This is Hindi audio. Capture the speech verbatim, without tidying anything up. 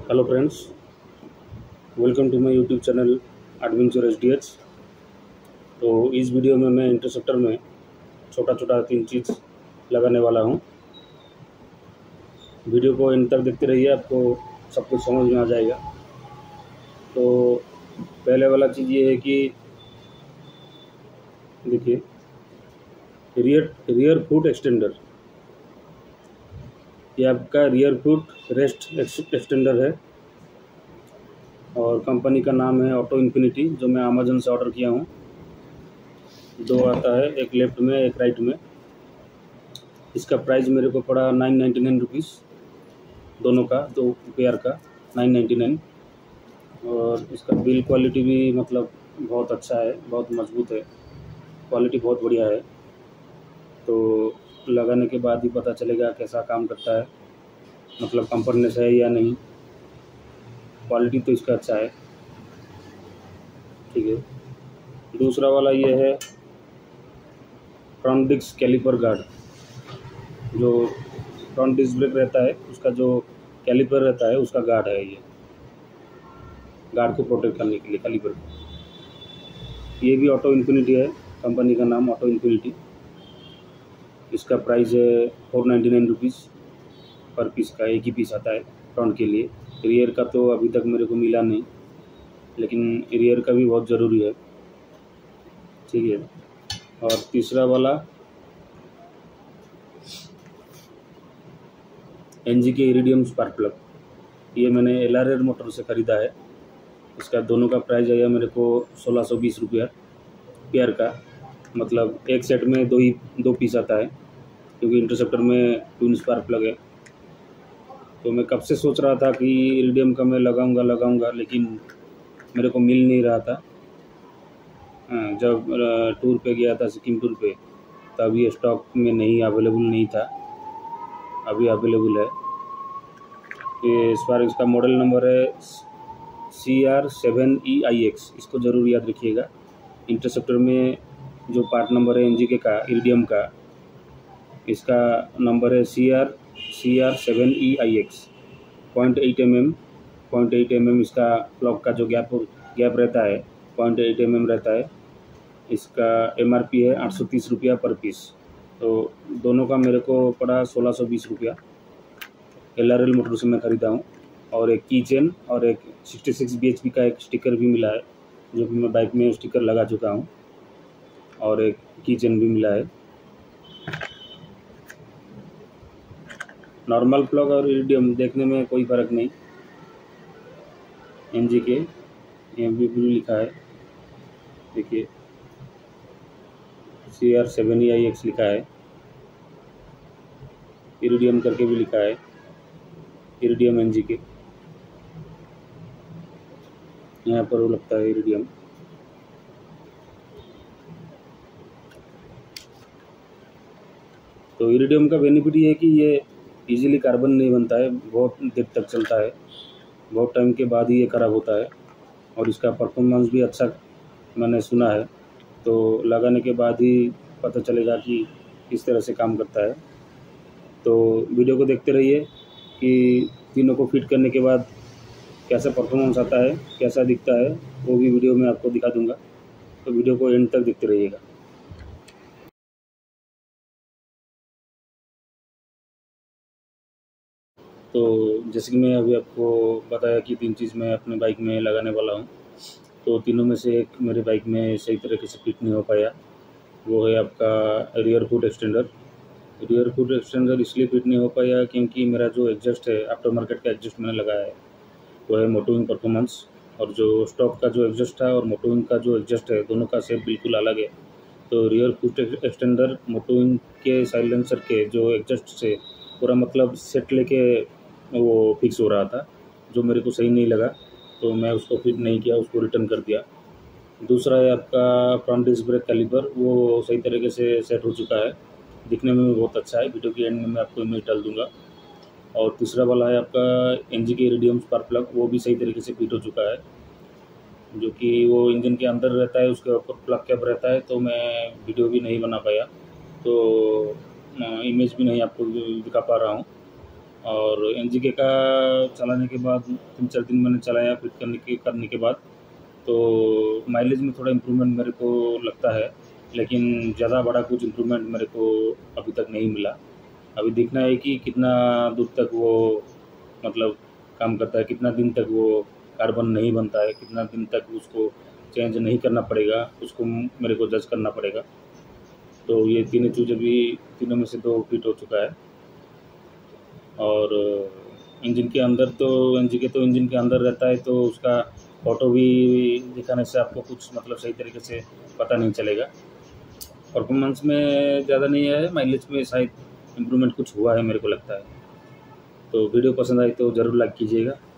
Hello friends, welcome to my YouTube channel adventure H D H. तो इस वीडियो में मैं इंटरसेप्टर में छोटा छोटा तीन चीज़ लगाने वाला हूं। वीडियो को इन तक देखते रहिए, आपको सब कुछ समझ में आ जाएगा। तो पहले वाला चीज़ ये है कि देखिए, रियर रियर फुट एक्सटेंडर। ये आपका रियर फुट रेस्ट एक्सटेंडर है और कंपनी का नाम है ऑटो इन्फिनिटी, जो मैं अमेजन से ऑर्डर किया हूँ। दो आता है, एक लेफ्ट में एक राइट में। इसका प्राइस मेरे को पड़ा नाइन नाइन्टी नाइन रुपीज़, दोनों का, दो पेयर का नाइन नाइन्टी नाइन। और इसका बिल क्वालिटी भी मतलब बहुत अच्छा है, बहुत मजबूत है, क्वालिटी बहुत बढ़िया है। तो लगाने के बाद ही पता चलेगा कैसा काम करता है, मतलब कंफर्टनेस है या नहीं। क्वालिटी तो इसका अच्छा है, ठीक है। दूसरा वाला ये है फ्रंट डिस्क कैलिपर गार्ड। जो फ्रंट डिस्क ब्रेक रहता है उसका जो कैलिपर रहता है उसका गार्ड है। ये गार्ड को प्रोटेक्ट करने के लिए कैलिपर को। ये भी ऑटो इन्फिनिटी है, कंपनी का नाम ऑटो इन्फिनिटी। इसका प्राइस है four ninety nine rupees per piece का, एक ही पीस आता है फ्रंट के लिए। रियर का तो अभी तक मेरे को मिला नहीं, लेकिन रियर का भी बहुत ज़रूरी है, ठीक है। और तीसरा वाला एन जी के इरिडियम स्पार्क प्लग। ये मैंने एल आर एर मोटर से ख़रीदा है। इसका दोनों का प्राइस आया मेरे को सोलह सौ बीस रुपया पेयर का। मतलब एक सेट में दो ही दो पीस आता है, क्योंकि इंटरसेप्टर में ट्विन स्पार्क प्लग है। तो मैं कब से सोच रहा था कि इरिडियम का मैं लगाऊंगा लगाऊंगा लेकिन मेरे को मिल नहीं रहा था। हाँ, जब टूर पे गया था, सिक्किम टूर पे, तब ये स्टॉक में नहीं, अवेलेबल नहीं था। अभी अवेलेबल है। ये इस बार इसका मॉडल नंबर है C R seven E I X. इसको ज़रूर याद रखिएगा। इंटरसेप्टर में जो पार्ट नंबर है एन जी के का, इरिडियम का, इसका नंबर है C R C R seven E I X. Point eight M M point eight M M इसका प्लग का जो गैप गैप रहता है, पॉइंट एट एम एम रहता है। इसका एम आर पी है आठ सौ तीस रुपया पर पीस। तो दोनों का मेरे को पड़ा सोलह सौ बीस रुपया। एल आर एल मोटर से मैं ख़रीदा हूँ। और एक की चेन और एक sixty six B H P का एक स्टिकर भी मिला है, जो कि मैं बाइक में स्टिकर लगा चुका हूँ। और एक की चेन भी मिला है। नॉर्मल प्लग और इरिडियम देखने में कोई फ़र्क नहीं। एन जी के एम बी ब्लू लिखा है, देखिए C R seven E I X लिखा है। इरिडियम करके भी लिखा है, इरिडियम एन जी के, यहाँ पर वो लगता है इरिडियम। तो इरिडियम का बेनिफिट ये है कि ये इजीली कार्बन नहीं बनता है, बहुत देर तक चलता है, बहुत टाइम के बाद ही ये ख़राब होता है। और इसका परफॉर्मेंस भी अच्छा मैंने सुना है। तो लगाने के बाद ही पता चलेगा कि किस तरह से काम करता है। तो वीडियो को देखते रहिए कि तीनों को फिट करने के बाद कैसा परफॉर्मेंस आता है, कैसा दिखता है, वो भी वीडियो में आपको दिखा दूंगा। तो वीडियो को एंड तक देखते रहिएगा। तो जैसे कि मैं अभी आपको बताया कि तीन चीज़ मैं अपने बाइक में लगाने वाला हूँ। तो तीनों में से एक मेरे बाइक में सही तरीके से फिट नहीं हो पाया। वो है आपका rear foot extender. Rear foot extender इसलिए फिट नहीं हो पाया क्योंकि मेरा जो एग्जस्ट है, आफ्टर मार्केट का एग्जस्ट मैंने लगाया है, वो है मोटोविंग परफॉर्मेंस। और जो स्टॉक का जो एग्जस्ट था और मोटोविंग का जो एग्जस्ट है, दोनों का शेप बिल्कुल अलग है। तो रियर फुट एक्सटेंडर मोटोविंग के साइलेंसर के जो एग्जस्ट से पूरा मतलब सेट लेके वो फिक्स हो रहा था, जो मेरे को सही नहीं लगा। तो मैं उसको फिट नहीं किया, उसको रिटर्न कर दिया। दूसरा है आपका फ्रंट डिस्क ब्रेक कैलिपर, वो सही तरीके से सेट हो चुका है, दिखने में भी बहुत अच्छा है। वीडियो के एंड में मैं आपको इमेज डाल दूंगा। और तीसरा वाला है आपका एन जी के इरिडियम स्पार्क प्लग, वो भी सही तरीके से फिट हो चुका है, जो कि वो इंजन के अंदर रहता है, उसके ऊपर प्लग कैप रहता है। तो मैं वीडियो भी नहीं बना पाया, तो इमेज भी नहीं आपको दिखा पा रहा हूँ। और एनजीके का चलाने के बाद तीन चार दिन मैंने चलाया फिट करने के करने के बाद तो माइलेज में थोड़ा इम्प्रूवमेंट मेरे को लगता है, लेकिन ज़्यादा बड़ा कुछ इम्प्रूवमेंट मेरे को अभी तक नहीं मिला। अभी देखना है कि कितना दूर तक वो मतलब काम करता है, कितना दिन तक वो कार्बन नहीं बनता है, कितना दिन तक उसको चेंज नहीं करना पड़ेगा, उसको मेरे को जज करना पड़ेगा। तो ये तीनों चीज़ें भी तीनों में से दो फिट हो चुका है। और इंजन के अंदर तो इंजन के तो इंजन के अंदर रहता है तो उसका ऑटो भी दिखाने से आपको कुछ मतलब सही तरीके से पता नहीं चलेगा। परफॉर्मेंस में ज़्यादा नहीं है, माइलेज में शायद इम्प्रूवमेंट कुछ हुआ है मेरे को लगता है। तो वीडियो पसंद आई तो ज़रूर लाइक कीजिएगा।